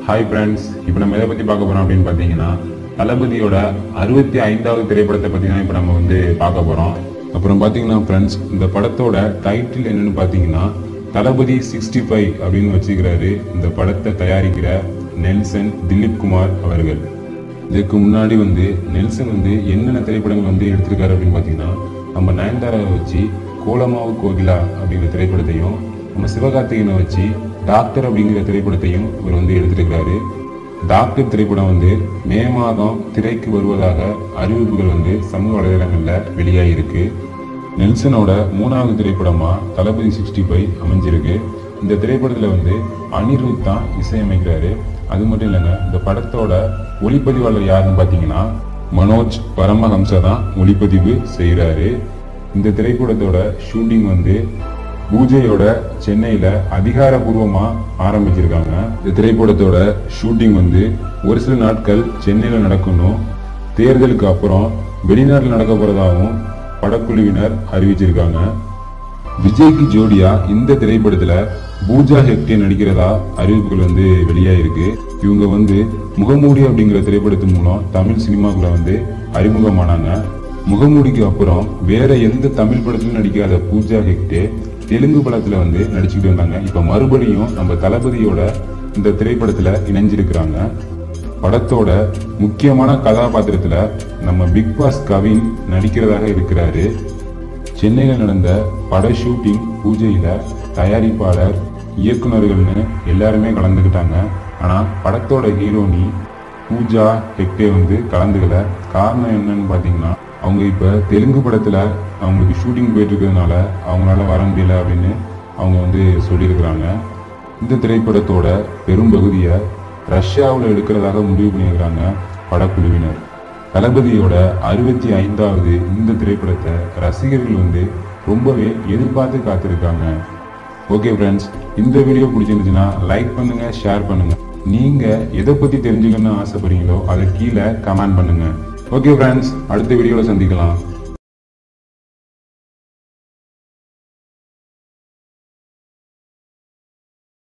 Hi friends, இப்போ நம்ம எதை பற்றி பார்க்க போகிறோம் அப்படின்னு பார்த்தீங்கன்னா தளபதியோட 65வது திரைப்படத்தை பற்றி தான் இப்போ நம்ம பார்க்க போகிறோம். அப்புறம் பார்த்தீங்கன்னா ஃப்ரெண்ட்ஸ், இந்த படத்தோட டைட்டில் என்னன்னு பார்த்தீங்கன்னா தளபதி 65 அப்படின்னு வச்சுக்கிறாரு இந்த படத்தை தயாரிக்கிற நெல்சன் திலீப் குமார் அவர்கள். இதுக்கு முன்னாடி நெல்சன் என்னென்ன திரைப்படங்கள் எடுத்திருக்காரு அப்படின்னு பார்த்தீங்கன்னா, நம்ம நயன்தாராவை வச்சு கோலமாவு கோகிலா அப்படிங்கிற திரைப்படத்தையும், நம்ம சிவகார்த்திகனை வச்சு டாக்டர் அப்படிங்கிற திரைப்படத்தையும் இவர் எடுத்திருக்கிறாரு. டாக்டர் திரைப்படம் மே மாதம் திரைக்கு வருவதாக அறிவிப்புகள் சமூக வலைதளங்களில் வெளியாகிருக்கு. நெல்சனோட 3வது திரைப்படமா தளபதி 65 அமைஞ்சிருக்கு. இந்த திரைப்படத்தில் அனிருத் தான் இசையமைக்கிறாரு. அது மட்டும் இல்லைங்க, இந்த படத்தோட ஒளிப்பதிவாளர் யாருன்னு பார்த்தீங்கன்னா மனோஜ் பரமஹம்சா தான் ஒளிப்பதிவு செய்கிறாரு. இந்த திரைப்படத்தோட ஷூட்டிங் பூஜையோட சென்னையில அதிகாரப்பூர்வமா ஆரம்பிச்சிருக்காங்க. இந்த திரைப்படத்தோட ஷூட்டிங் ஒரு சில நாட்கள் சென்னையில நடக்கணும். தேர்தலுக்கு அப்புறம் வெளிநாட்டில் நடக்க போறதாகவும் படக்குழுவினர் அறிவிச்சிருக்காங்க. விஜய்க்கு ஜோடியா இந்த திரைப்படத்துல பூஜா ஹெக்டே நடிக்கிறதா அறிவிப்புகள் வெளியாயிருக்கு. இவங்க முகமூடி அப்படிங்கிற திரைப்படத்தின் மூலம் தமிழ் சினிமாக்குள்ள அறிமுகமானாங்க. முகமூடிக்கு அப்புறம் வேற எந்த தமிழ் படத்திலும் நடிக்காத பூஜா ஹெக்டே தெலுங்கு படத்துல நடிச்சுக்கிட்டு வந்தாங்க. இப்ப மறுபடியும் நம்ம தளபதியோட இந்த திரைப்படத்துல இணைஞ்சிருக்கிறாங்க. படத்தோட முக்கியமான கதாபாத்திரத்துல நம்ம பிக் பாஸ் கவின் நடிக்கிறதாக இருக்கிறாரு. சென்னையில நடந்த பட ஷூட்டிங் பூஜையில தயாரிப்பாளர், இயக்குநர்கள்னு எல்லாருமே கலந்துக்கிட்டாங்க. ஆனா படத்தோட ஹீரோனி பூஜா ஹெக்டே கலந்துக்கல. காரணம் என்னன்னு பாத்தீங்கன்னா, அவங்க இப்ப தெலுங்கு படத்துல அவங்களுக்கு ஷூட்டிங் போயிட்டு இருக்கிறதுனால அவங்களால வர முடியல அப்படின்னு அவங்க சொல்லியிருக்கிறாங்க. இந்த திரைப்படத்தோட பெரும்பகுதியை ரஷ்யாவில் எடுக்கிறதாக முடிவு பண்ணியிருக்கிறாங்க படக்குழுவினர். தளபதியோட 65வது இந்த திரைப்படத்தை ரசிகர்கள் ரொம்பவே எதிர்பார்த்து காத்திருக்காங்க. ஓகே ஃப்ரெண்ட்ஸ், இந்த வீடியோ பிடிச்சிருந்துச்சுன்னா லைக் பண்ணுங்க, ஷேர் பண்ணுங்க. நீங்க எதை பத்தி தெரிஞ்சுக்கணும்னு ஆசைப்படுறீங்களோ அதை கீழே கமெண்ட் பண்ணுங்க. ஓகே ஃப்ரெண்ட்ஸ், அடுத்த வீடியோவில் சந்திக்கலாம்.